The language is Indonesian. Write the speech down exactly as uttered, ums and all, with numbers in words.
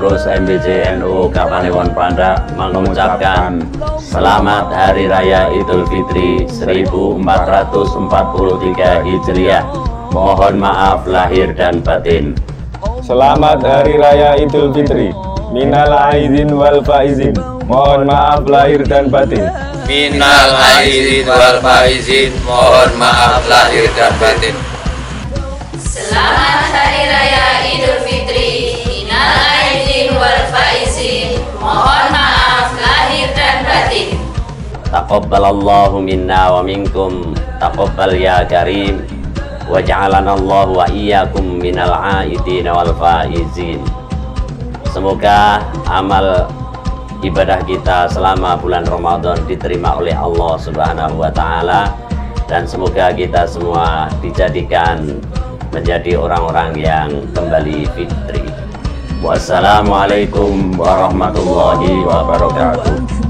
pengurus M B C N U Kapanewon Panda mengucapkan Selamat Hari Raya Idul Fitri seribu empat ratus empat puluh tiga Hijriah. Mohon maaf lahir dan batin. Selamat Hari Raya Idul Fitri. Minal aidin wal faizin. Mohon maaf lahir dan batin. Minal aidin wal faizin. Mohon maaf lahir dan batin. Selamat Hari Raya Idul Fitri. Minal aidin wal faizin. Mohon maaf lahir dan batin. Taqabbalallahu minna wa minkum. Taqabbal ya karim. Wa ja'alanallahu wa iyyakum minal aidin wal faizin. Semoga amal ibadah kita selama bulan Ramadan diterima oleh Allah Subhanahu wa Ta'ala, dan semoga kita semua dijadikan menjadi orang-orang yang kembali fitri. Wassalamualaikum warahmatullahi wabarakatuh.